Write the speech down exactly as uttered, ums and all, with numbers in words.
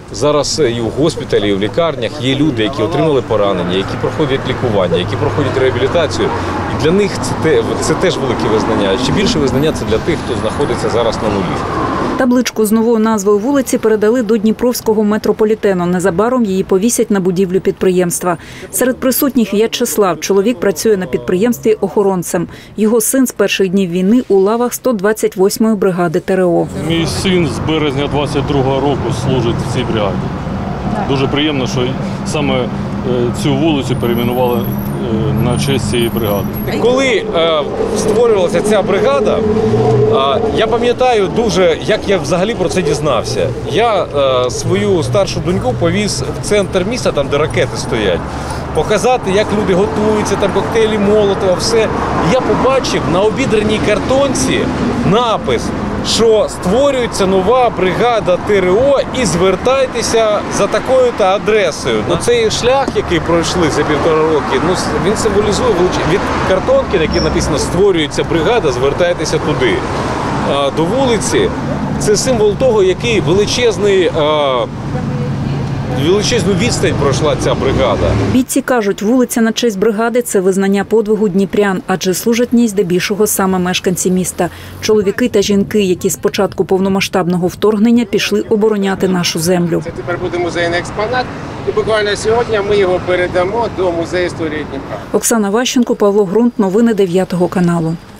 Зараз і в госпіталі, і в лікарнях є люди, які отримали поранення, які проходять лікування, які проходять реабілітацію. І для них це, те, це теж велике визнання. Ще більше визнання це для тих, хто знаходиться зараз на нулі. Табличку з новою назвою вулиці передали до Дніпровського метрополітену. Незабаром її повісять на будівлю підприємства. Серед присутніх В'ячеслав. Чоловік працює на підприємстві охоронцем. Його син з перших днів війни у лавах сто двадцять восьмої бригади ТРО. Мій син з березня двадцять другого року служить в цій бригаді. Дуже приємно, що саме цю вулицю перейменували на честь цієї бригади. Коли е, створювалася ця бригада, е, я пам'ятаю дуже, як я взагалі про це дізнався. Я е, свою старшу доньку повіз в центр міста, там де ракети стоять, показати, як люди готуються, там коктейлі Молотова, все. І я побачив на обідраній картонці напис, що створюється нова бригада ТРО і звертайтеся за такою-то адресою. Ну, цей шлях, який пройшли за півтора роки, ну, він символізує від картонки, на якій написано «Створюється бригада, звертайтеся туди». А до вулиці – це символ того, який величезний, а, величезну відстань пройшла ця бригада. Бійці кажуть, вулиця на честь бригади – це визнання подвигу дніпрян, адже служать в ній здебільшого саме мешканці міста. Чоловіки та жінки, які з початку повномасштабного вторгнення пішли обороняти нашу землю. Це тепер буде музейний експонат, і буквально сьогодні ми його передамо до музею історії Дніпра. Оксана Ващенко, Павло Грунт. Новини дев'ятого каналу.